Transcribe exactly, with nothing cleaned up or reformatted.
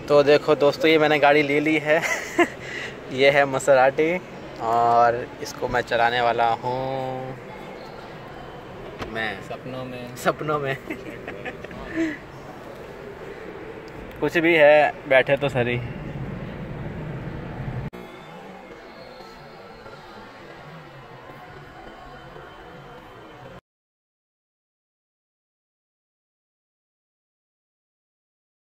तो देखो दोस्तों, ये मैंने गाड़ी ले ली है ये है मसराटी और इसको मैं चलाने वाला हूँ मैं सपनों में सपनों में कुछ भी है, बैठे तो सही।